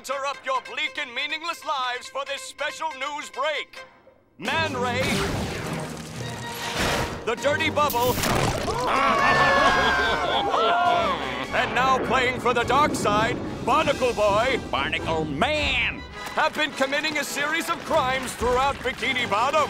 interrupt your bleak and meaningless lives for this special news break. Man Ray, the Dirty Bubble, and now playing for the dark side, Barnacle Boy, Barnacle Man, have been committing a series of crimes throughout Bikini Bottom.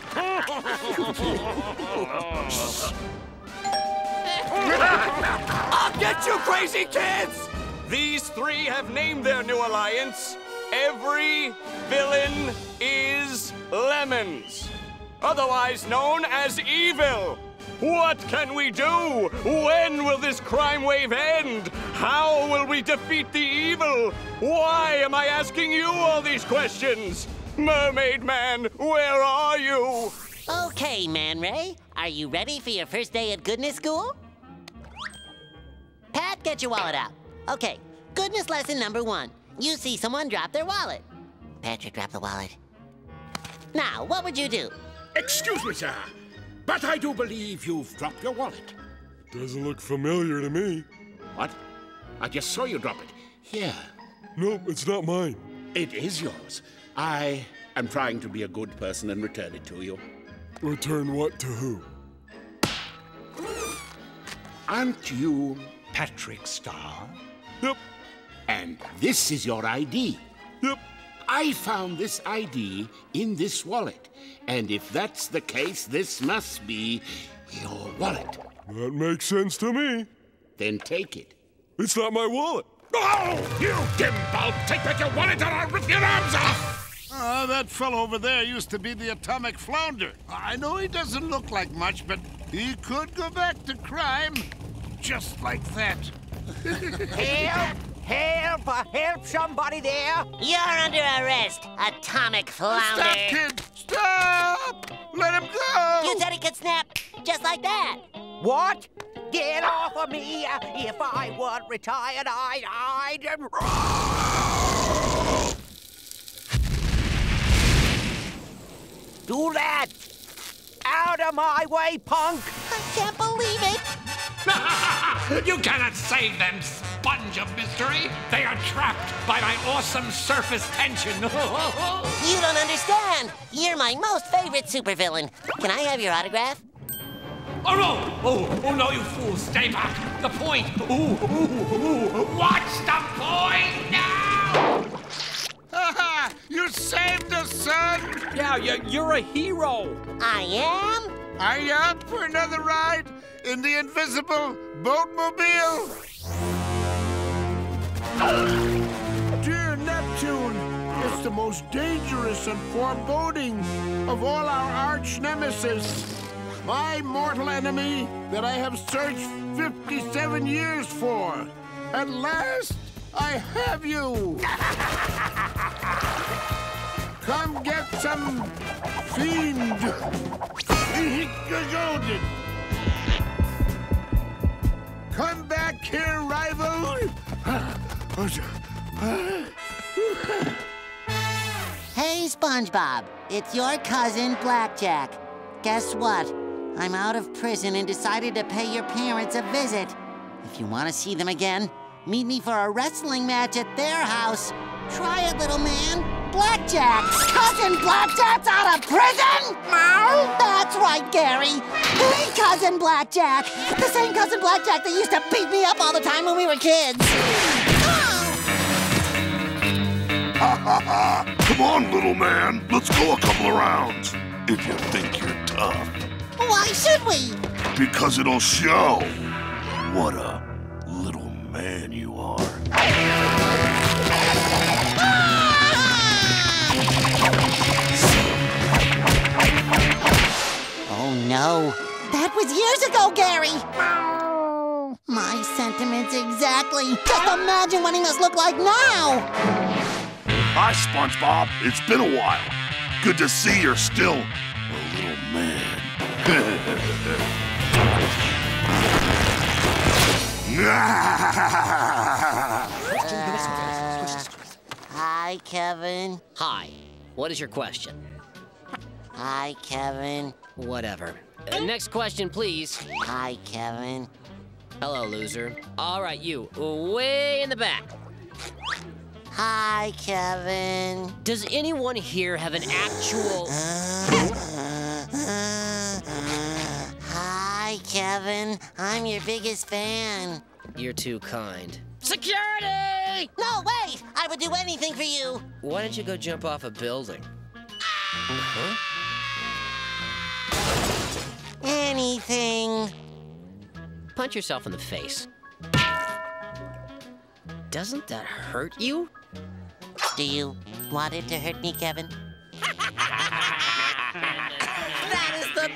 I'll get you, crazy kids! These three have named their new alliance, Every Villain is Lemons, otherwise known as Evil. What can we do? When will this crime wave end? How will we defeat the evil? Why am I asking you all these questions? Mermaid Man, where are you? Okay, Man Ray, are you ready for your first day at Goodness School? Pat, get your wallet out. Okay, goodness lesson number 1. You see someone drop their wallet. Patrick, drop the wallet. Now, what would you do? Excuse me, sir, but I do believe you've dropped your wallet. Doesn't look familiar to me. What? I just saw you drop it. Here. Nope, it's not mine. It is yours. I am trying to be a good person and return it to you. Return what to who? Aren't you Patrick Star? Yep. And this is your ID. Yep. I found this ID in this wallet. And if that's the case, this must be your wallet. That makes sense to me. Then take it. It's not my wallet. Oh, you dimbulb! Take back your wallet or I'll rip your arms off! That fellow over there used to be the Atomic Flounder. I know he doesn't look like much, but he could go back to crime. Just like that. Help! Help! Help somebody there! You're under arrest, Atomic Flounder. Stop, kid! Stop! Let him go! You said he could snap just like that. What? Get off of me! If I weren't retired, I'd... Do that! Out of my way, punk! I can't believe it. You cannot save them, sponge of mystery. They are trapped by my awesome surface tension. You don't understand. You're my most favorite supervillain. Can I have your autograph? Oh, no! Oh, no, you fool! Stay back! The point! Watch the point now! You saved us, son! Yeah, you're a hero! I am? Are you up for another ride in the invisible boatmobile? Dear Neptune, it's the most dangerous and foreboding of all our arch nemesis. My mortal enemy that I have searched 57 years for. At last, I have you. Come get some fiend. Golden. Come back here, rival. Hey, SpongeBob. It's your cousin, Blackjack. Guess what? I'm out of prison and decided to pay your parents a visit. If you want to see them again, meet me for a wrestling match at their house. Try it, little man. Blackjack! Cousin Blackjack's out of prison? No! That's right, Gary. Hey, Cousin Blackjack. The same Cousin Blackjack that used to beat me up all the time when we were kids. Come on, little man. Let's go a couple of rounds. If you think you're tough. Why should we? Because it'll show what a little man you are. Oh, no. That was years ago, Gary. My sentiments exactly. Just imagine what he must look like now. Hi, SpongeBob. It's been a while. Good to see you're still a little man. Hi, Kevin. Hi. What is your question? Hi, Kevin. Whatever. Next question, please. Hi, Kevin. Hello, loser. All right, you. Way in the back. Hi, Kevin. Does anyone here have an actual... Hi, Kevin. I'm your biggest fan. You're too kind. Security! No, wait! I would do anything for you. Why don't you go jump off a building? Huh? Anything. Punch yourself in the face. Doesn't that hurt you? Do you want it to hurt me, Kevin? That is the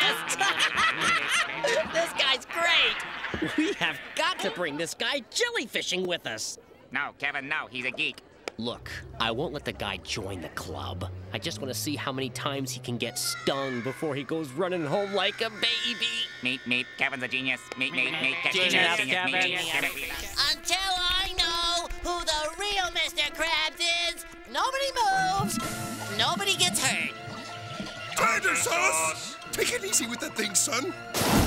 best! This guy's great! We have got to bring this guy jellyfishing with us. No, Kevin, no. He's a geek. Look, I won't let the guy join the club. I just want to see how many times he can get stung before he goes running home like a baby. Meet. Kevin's a genius. Meet. Genius, Kevin. Until I know who the real Mr. Krabs is, nobody moves, nobody gets hurt. Tartar sauce! Take it easy with that thing, son.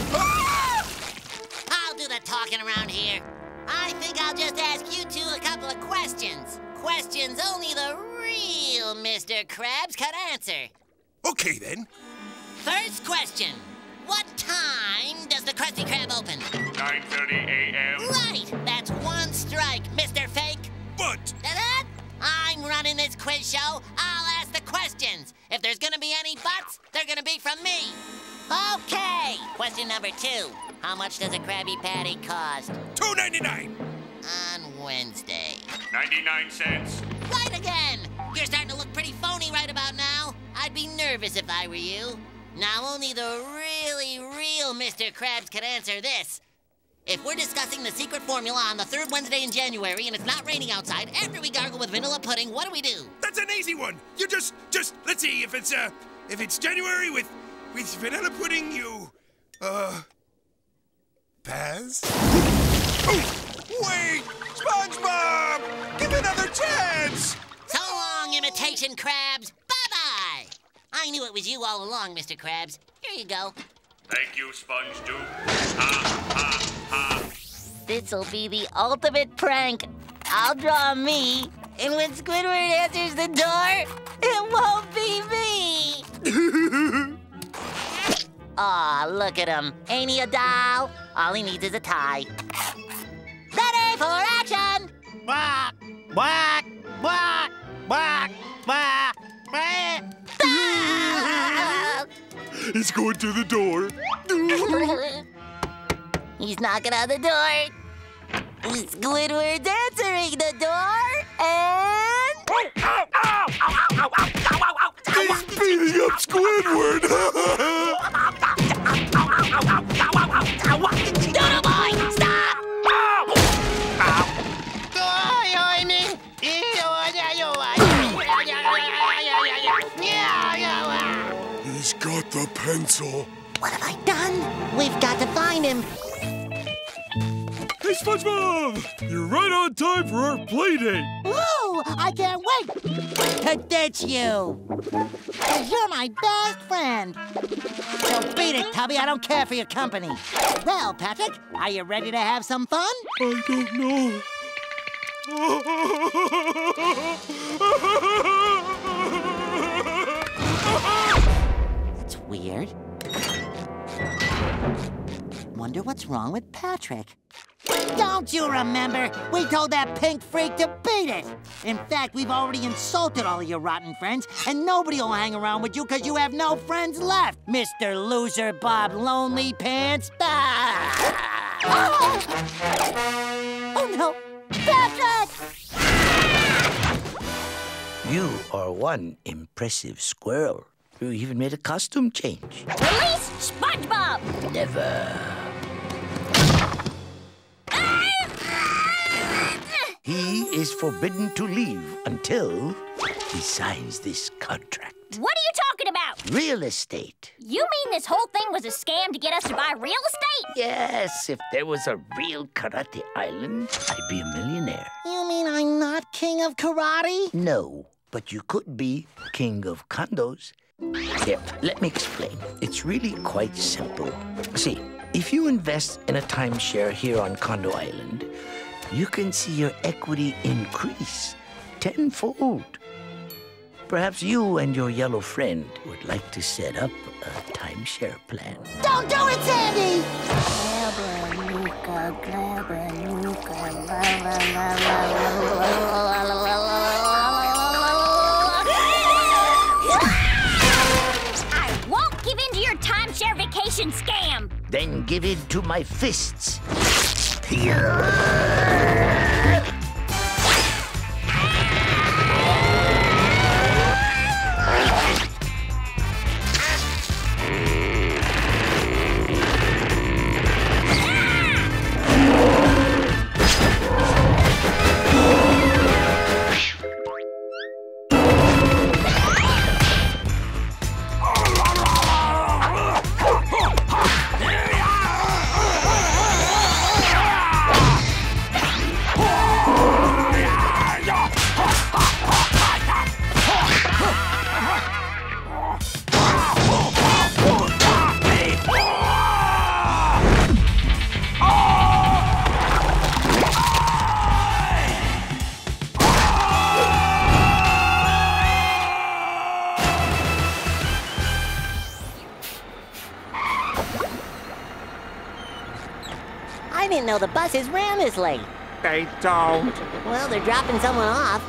I'll do the talking around here. I think I'll just ask you two a couple of questions. Questions only the real Mr. Krabs can answer. Okay, then. First question. What time does the Krusty Krab open? 9:30 a.m. Right! That's one strike, Mr. Fake. But... Ta-da! I'm running this quiz show. I'll ask the questions. If there's gonna be any buts, they're gonna be from me. Okay! Question number 2. How much does a Krabby Patty cost? $2.99. On Wednesday. 99 cents. Right again! You're starting to look pretty phony right about now. I'd be nervous if I were you. Now only the really real Mr. Krabs can answer this. If we're discussing the secret formula on the 3rd Wednesday in January and it's not raining outside, after we gargle with vanilla pudding, what do? That's an easy one. You just let's see, if it's January with vanilla pudding, you pass. Oh, wait! SpongeBob! Give another chance! So long, imitation crabs. Bye-bye! I knew it was you all along, Mr. Krabs. Here you go. Thank you, Sponge Duke. Ha. This'll be the ultimate prank. I'll draw me, and when Squidward answers the door, it won't be me. Aw, look at him. Ain't he a doll? All he needs is a tie. Ready for action! Quack! Quack! Quack! Quack! Quack! Quack! He's going through the door. He's knocking on the door. Squidward's answering the door, and... He's beating up Squidward. Doodle boy, stop! He's got the pencil. What have I done? We've got to find him. Hey, SpongeBob! You're right on time for our play date. Woo! I can't wait to ditch you. 'Cause you're my best friend. So beat it, Tubby. I don't care for your company. Well, Patrick, are you ready to have some fun? I don't know. That's weird. Wonder what's wrong with Patrick. Don't you remember? We told that pink freak to beat it. In fact, we've already insulted all of your rotten friends, and nobody will hang around with you because you have no friends left, Mr. Loser Bob Lonely Pants. Oh, no. Patrick! You are one impressive squirrel. You even made a costume change. Release SpongeBob! Never. He is forbidden to leave until he signs this contract. What are you talking about? Real estate. You mean this whole thing was a scam to get us to buy real estate? Yes, if there was a real Karate Island, I'd be a millionaire. You mean I'm not king of karate? No, but you could be king of condos. Here, let me explain. It's really quite simple. See, if you invest in a timeshare here on Condo Island, you can see your equity increase tenfold. Perhaps you and your yellow friend would like to set up a timeshare plan. Don't do it, Sandy! I won't give in to your timeshare vacation scam! Then give in to my fists. I didn't know the buses ran this late. They don't. Well, they're dropping someone off.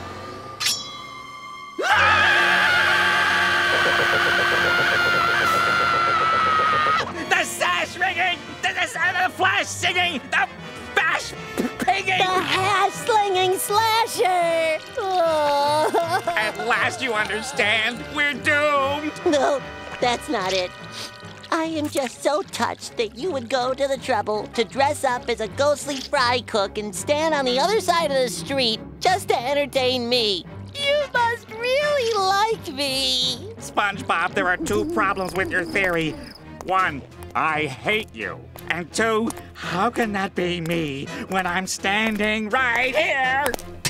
The sash ringing! The flash singing! The bash pinging! The hash-slinging slasher! Oh. At last you understand. We're doomed. No, that's not it. I am just so touched that you would go to the trouble to dress up as a ghostly fry cook and stand on the other side of the street just to entertain me. You must really like me. SpongeBob, there are two problems with your theory. One, I hate you. And two, how can that be me when I'm standing right here?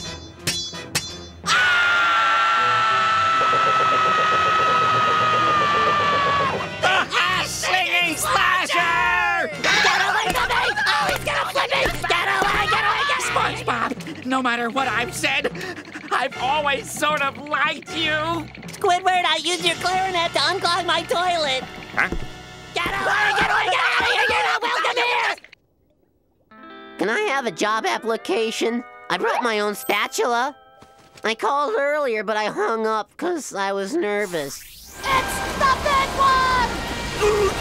Slasher! Get away from me! Oh, he's gonna flip me! Get away, get away, get away! SpongeBob, no matter what I've said, I've always sort of liked you. Squidward, I used your clarinet to unclog my toilet. Huh? Get away, get away, get out of here! You're not welcome here! Can I have a job application? I brought my own spatula. I called earlier, but I hung up because I was nervous. It's the big one!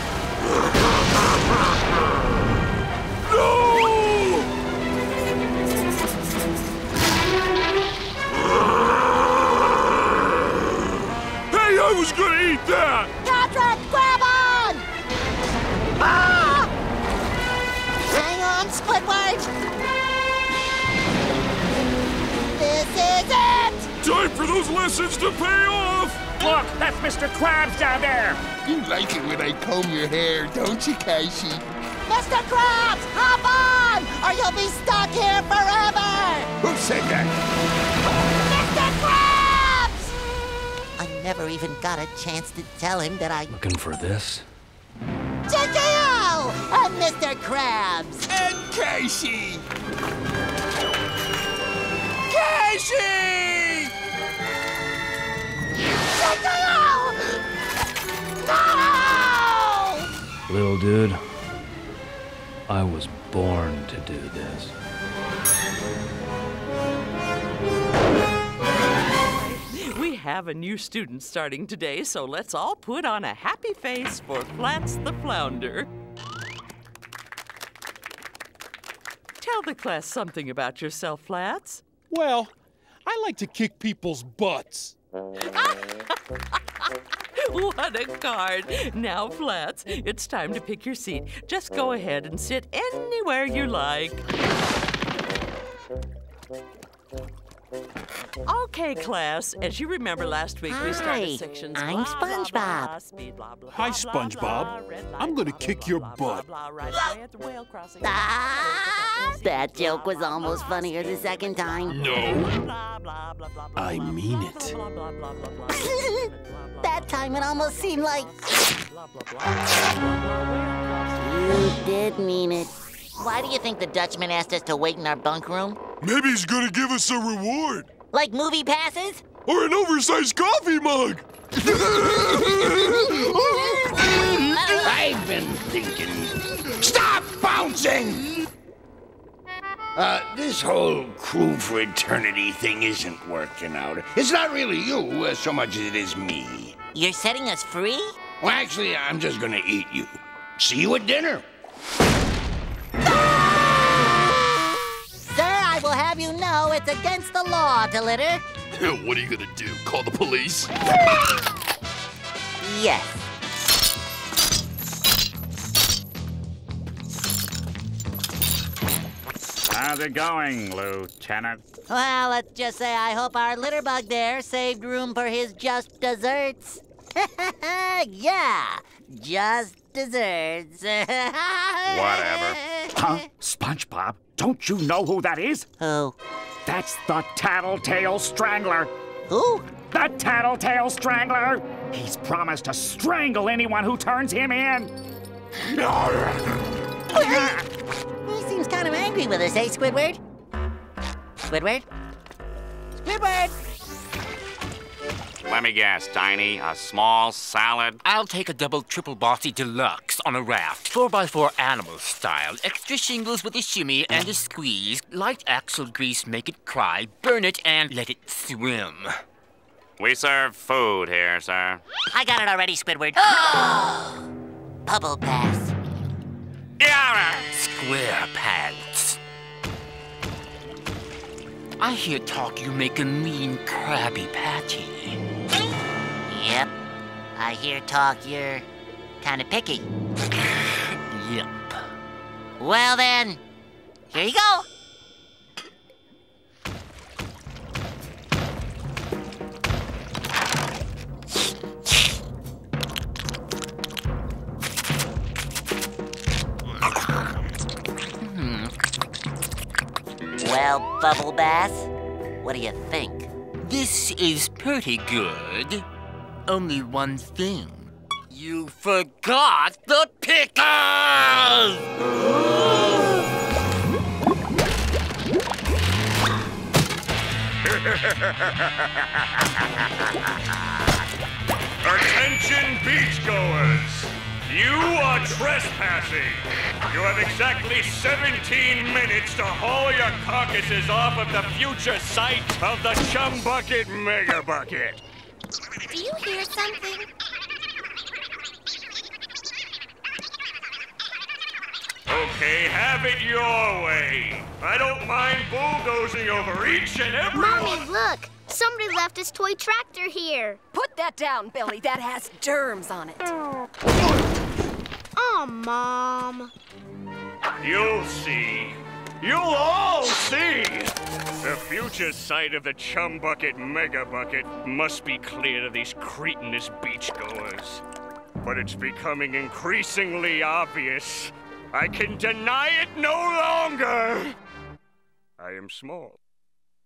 Hey, I was gonna eat that! Patrick, grab on! Ah! Hang on, Squidward! This is it! Time for those lessons to pay off! Look, that's Mr. Krabs down there. You like it when I comb your hair, don't you, Casey? Mr. Krabs, hop on, or you'll be stuck here forever! Who said that? Mr. Krabs! I never even got a chance to tell him that I... Looking for this? J.K.O. and Mr. Krabs! And Casey! Casey! J.K.O. No! Little dude, I was born to do this. We have a new student starting today, so let's all put on a happy face for Flats the Flounder. Tell the class something about yourself, Flats. Well, I like to kick people's butts. What a card. Now, Flats, it's time to pick your seat. Just go ahead and sit anywhere you like. Okay, class. As you remember last week, we started sections. I'm SpongeBob. Hi, SpongeBob. I'm gonna kick your butt. Ah, that joke was almost funnier the second time. No. I mean it. That time it almost seemed like... You did mean it. Why do you think the Dutchman asked us to wait in our bunk room? Maybe he's gonna give us a reward. Like movie passes? Or an oversized coffee mug! I've been thinking. Stop bouncing! This whole crew for eternity thing isn't working out. It's not really you so much as it is me. You're setting us free? Well, actually, I'm just gonna eat you. See you at dinner. Sir, I will have you know it's against the law to litter. What are you gonna do? Call the police? Yes. How's it going, Lieutenant? Well, let's just say I hope our litter bug there saved room for his just desserts. Yeah, just desserts. Whatever. Huh? SpongeBob, don't you know who that is? Who? That's the Tattletale Strangler. Who? The Tattletale Strangler. He's promised to strangle anyone who turns him in. He seems kind of angry with us, eh, Squidward? Squidward? Squidward! Let me guess, Tiny. A small salad? I'll take a double triple bossy deluxe on a raft, 4x4 animal style. Extra shingles with a shimmy and a squeeze. Light axle grease, make it cry. Burn it and let it swim. We serve food here, sir. I got it already, Squidward. Bubble Bath. Square pants. I hear talk you make a mean Krabby Patty. Yep. I hear talk you're kind of picky. Yep. Well then, here you go. Well, Bubble Bath, what do you think? This is pretty good. Only one thing. You forgot the pickles! Attention beachgoers! You are trespassing! You have exactly 17 minutes to haul your carcasses off of the future site of the Chum Bucket Mega Bucket. Do you hear something? Okay, have it your way. I don't mind bulldozing over each and every Mommy, look! Somebody left his toy tractor here. Put that down, Billy. That has germs on it. Oh, Mom. You'll see. You'll all see. The future site of the Chum Bucket Mega Bucket must be cleared of these cretinous beachgoers. But it's becoming increasingly obvious. I can deny it no longer. I am small.